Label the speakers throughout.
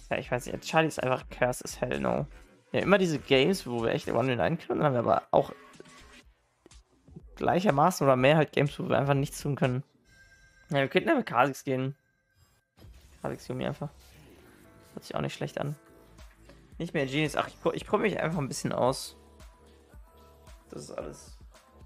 Speaker 1: Ja, ich weiß nicht, Charlie ist einfach Curse as hell, no. Ja, immer diese Games, wo wir echt One-in-1 können, dann haben wir aber auch gleichermaßen oder mehr halt Games, wo wir einfach nichts tun können. Ja, wir könnten ja mit Kha'Zix gehen. Kha'Zix Yumi einfach. Hört sich auch nicht schlecht an. Nicht mehr Genius. Ach, ich probiere mich einfach ein bisschen aus. Das ist alles.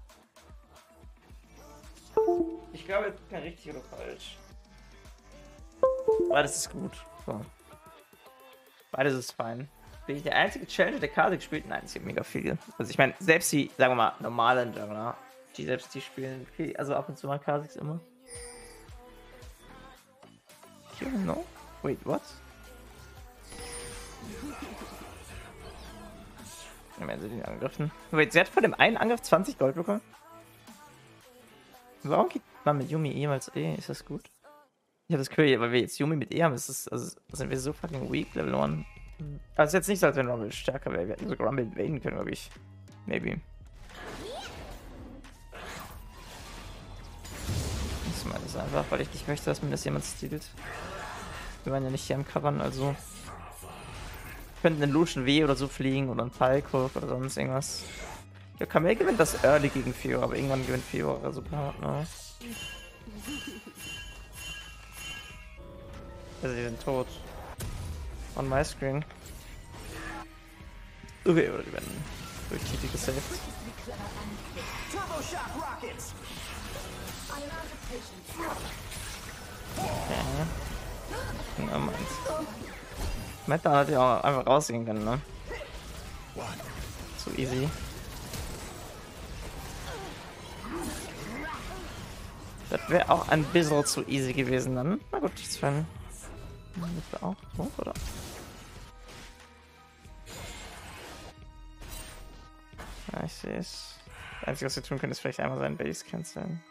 Speaker 1: Ich glaube, es ist kein richtig oder falsch. Beides ist gut. So. Beides ist fein. Bin ich der einzige Challenger, der Kha'Zix spielt? Nein, es gibt mega viele. Also ich meine, selbst die, sagen wir mal, normalen Jungler, die spielen viel, also ab und zu mal Kha'Zix immer. No? Wait, what? Dann werden sie den angegriffen. Wait, sie hat von dem einen Angriff 20 Gold bekommen? Warum geht man mit Yumi jemals E? Ist das gut? Ich habe das Gefühl, weil wir jetzt Yumi mit E haben, ist das, also sind wir so fucking weak, Level 1. Also ist jetzt nicht so, als wenn Rumble stärker wäre. Wir hätten sogar Rumble invaden können, glaube ich. Maybe. Ich meine das einfach, weil ich nicht möchte, dass mir das jemand stiehlt. Wir waren ja nicht hier am Covern, also. Wir könnten einen Lucian W oder so fliegen oder einen Falco oder sonst irgendwas. Ja, Kamel gewinnt das Early gegen Fiora, aber irgendwann gewinnt Fiora super hart, ne? Also die sind tot. On my screen. Okay, oder die werden durch TP gesaved. Okay. Ja, meins. Meta hat ja auch einfach rausgehen können, ne? Zu easy. Das wäre auch ein bisschen zu easy gewesen dann. Na gut, nichts für einen. Das auch hoch, oder? Ja, ich sehe es. Das Einzige, was wir tun können, ist vielleicht einmal seinen Base canceln.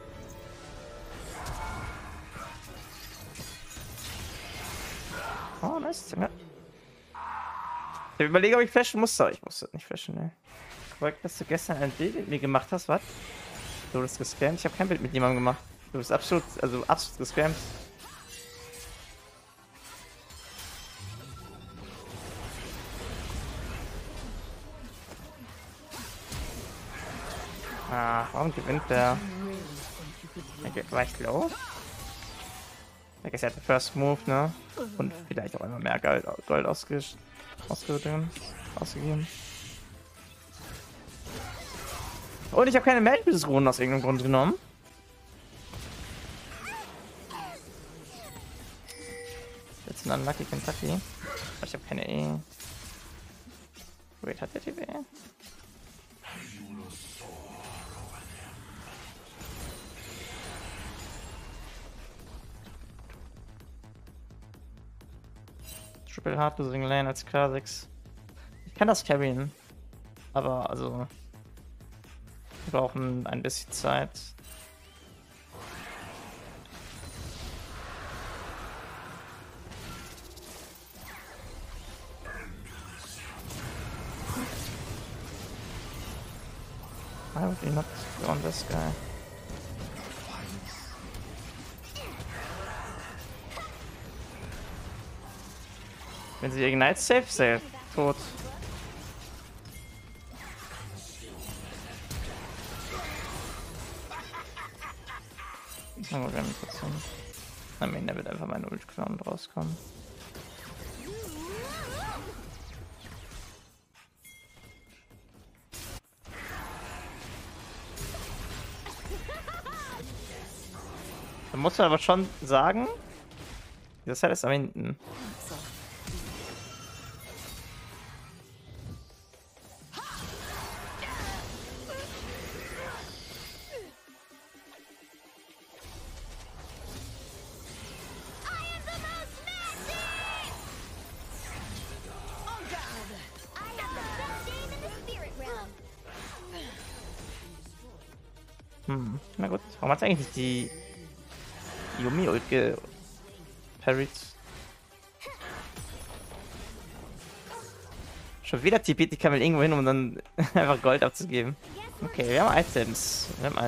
Speaker 1: Oh, nice. Ja. Ich überlege, ob ich flashen musste. Ich musste nicht flashen, ne. Korrekt, dass du gestern ein Bild mit mir gemacht hast, was? Du bist gescammt? Ich habe kein Bild mit jemandem gemacht. Du bist absolut gescammt. Ah, warum gewinnt der? Okay, war ich low? Ich denke, er hat den First Move, ne? Und vielleicht auch immer mehr Gold ausgegeben. Und ich habe keine Melkbildungsrunden aus irgendeinem Grund genommen. Jetzt ein Unlucky Kentucky. Aber ich habe keine E. Wait, hat der TB? Triple Hard Losing Lane als Kha'Zix. Ich kann das carryen. Aber also. Wir brauchen ein bisschen Zeit. I would not go on this guy. Wenn sie Ignite safe, tot. Oh, wir haben trotzdem. I mean, da wird einfach mein Ult-Clown rauskommen. Da muss man aber schon sagen, das ist am hinten. Na gut, warum hat eigentlich nicht die Yumi Ult geparried? Schon wieder TP die Kamel irgendwo hin, um dann einfach Gold abzugeben. Okay, wir haben Items.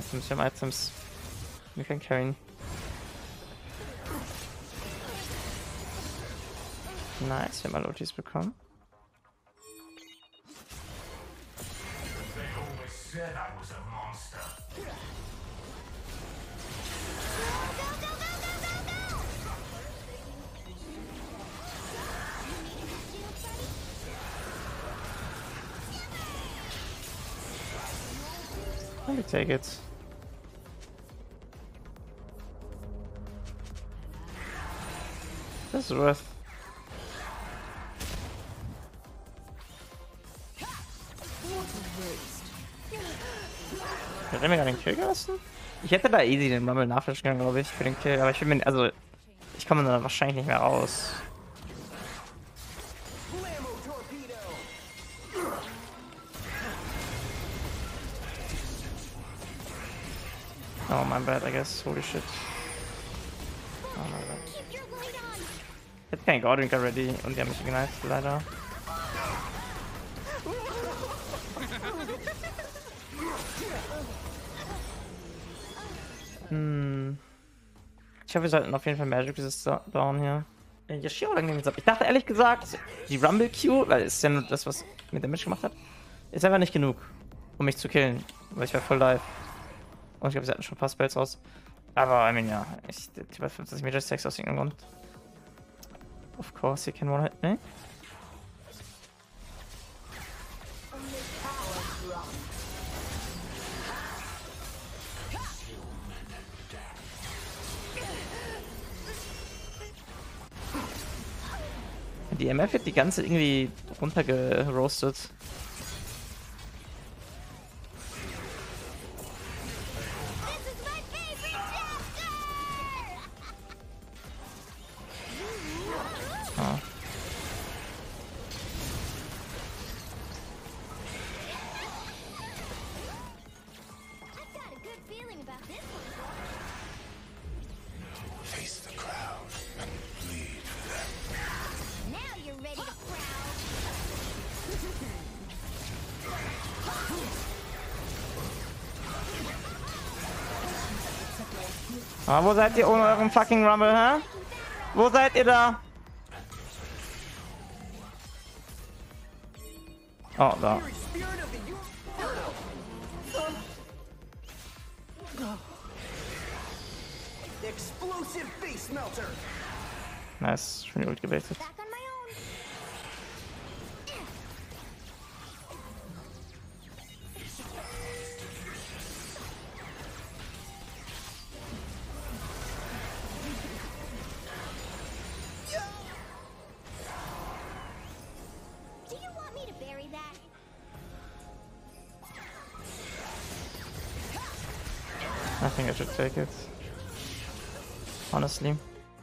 Speaker 1: Wir können carryen. Nice, wir haben mal Ultis bekommen. Let me take it. This is worth. Hat er mir gerade den Kill gelassen? Ich hätte da easy den Rumble nachfischen können, glaube ich, für den Kill. Aber ich bin mir, also, ich komme da wahrscheinlich nicht mehr raus. Oh, my bad, I guess. Holy shit. Oh my god. Ich hätte keinen Gordrinker ready und die haben mich ignite, leider. Ich hoffe, wir sollten auf jeden Fall Magic Resist bauen hier. Yashiro hat irgendwie gesagt. Ich dachte ehrlich gesagt, die Rumble Q, weil es ist ja nur das, was mit Damage gemacht hat, ist einfach nicht genug, um mich zu killen. Weil ich war voll live. Und ich glaube, sie hatten schon ein paar Spells aus. Aber, I mean, ja. Ich tippe 50 Major Stacks aus irgendeinem Grund. Of course, you can one-hit me. Die MF wird die ganze irgendwie runtergeroastet. Ah. Ah, wo seid ihr ohne euren fucking Rumble, hä? Wo seid ihr da? Oh, da. Nice, schon die Ult gebaitet. I think I should take it. Honestly.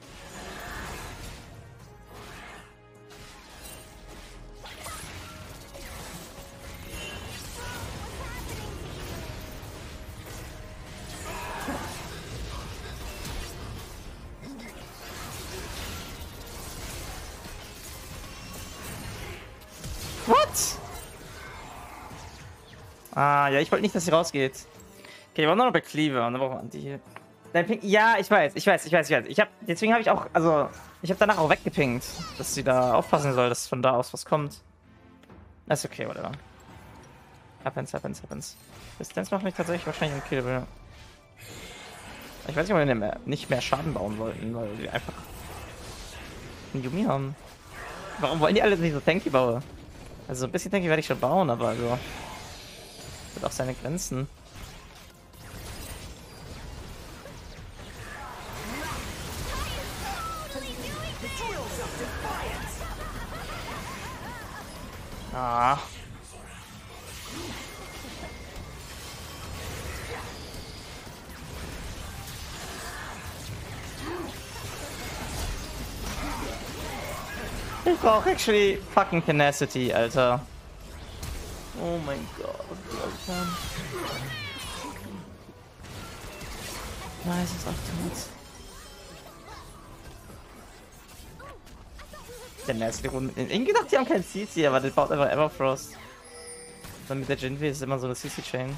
Speaker 1: What? Ah, ja, ich wollte nicht, dass sie rausgeht. Okay, wir waren noch bei Cleaver und dann brauchen wir Anti-Heal. Ja, ich weiß. Deswegen habe ich auch, also, ich habe danach auch weggepinkt, dass sie da aufpassen soll, dass von da aus was kommt. Das ist okay, whatever. Happens. Distance macht mich tatsächlich wahrscheinlich ein Kill, ja. Ich weiß nicht, ob wir nicht mehr Schaden bauen wollten, weil wir einfach einen Yumi haben. Warum wollen die alle nicht so tanky bauen? Also ein bisschen tanky werde ich schon bauen, aber also hat auch seine Grenzen. Ah. Ich brauche actually fucking Tenacity, Alter. Oh mein Gott, Alter. Nice, ist auch tot. Tenacity Runde. Ich gedacht, die haben kein CC, aber der baut einfach Everfrost. Dann mit der Jinvi ist immer so eine CC-Chain.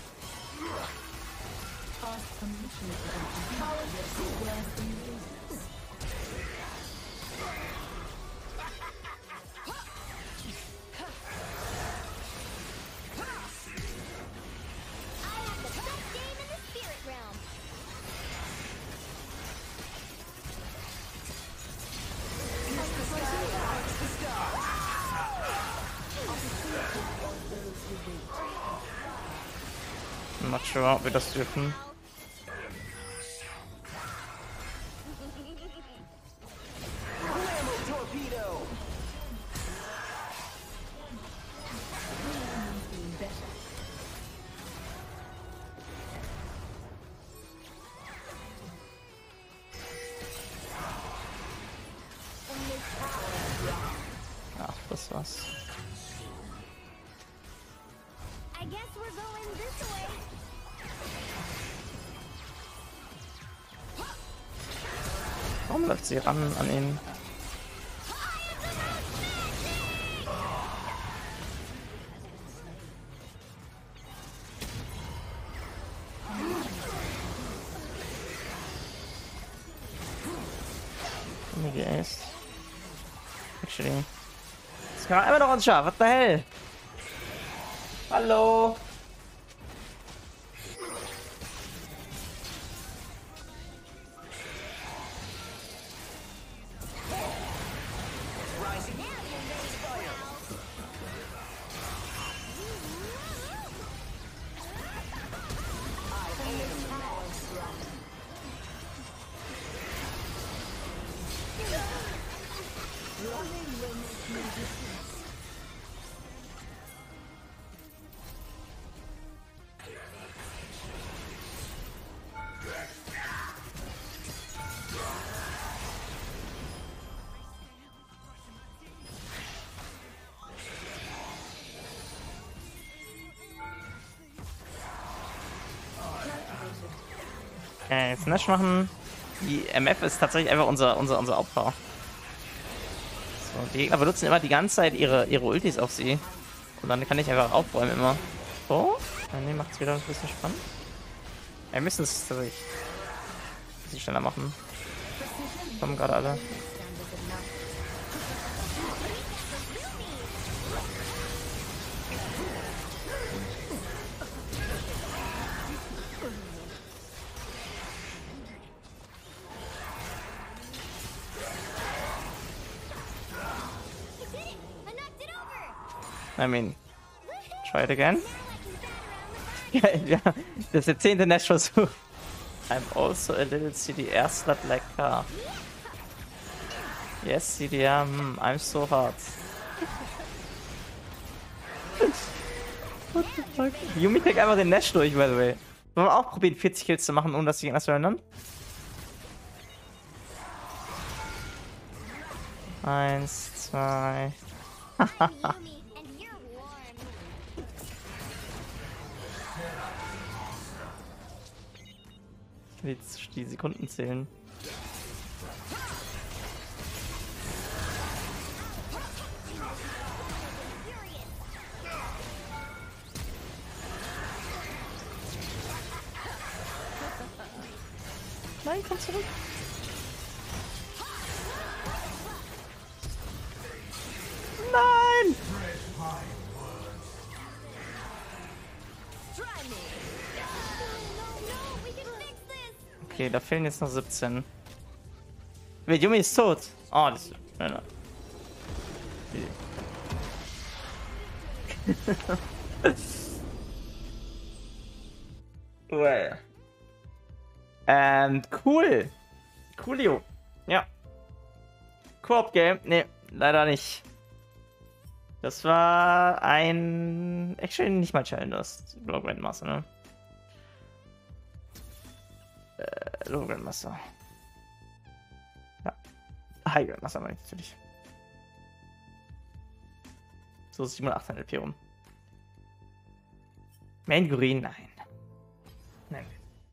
Speaker 1: Not sure, ob wir das dürfen. Ach, das war's. Warum läuft sie ran an ihn? Geäst. Actually. Das kann einfach noch uns schaffen. What the hell? Hallo? Jetzt Nash machen. Die MF ist tatsächlich einfach unser Opfer. So, die Gegner benutzen immer die ganze Zeit ihre Ultis auf sie. Und dann kann ich einfach aufräumen immer. So. Ne, macht es wieder ein bisschen spannend. Wir müssen es tatsächlich ein bisschen schneller machen. Kommen gerade alle. I mean, try it again. Ja, das ist der 10. Nash-Versuch. I'm also a little CDR slut like car. Yes, CDR, I'm so hard. What the fuck? Yumi kriegt einfach den Nash durch, by the way. Wollen wir auch probieren, 40 Kills zu machen, ohne dass die Gegner zu erinnern? 1, 2. Die Sekunden zählen. Nein, komm zurück. Nein! Okay, da fehlen jetzt noch 17. Yumi ist tot. Oh, das ist... Nein, well. Cool. Coolio. Ja. Koop-Game. Nee, leider nicht. Das war ein... Actually nicht mal Challenge, das Low Grandmaster, ne? Low Grandmaster. Ja. High Grandmaster meine ich natürlich. So 7,8 LP rum. Main Green, nein. Nein.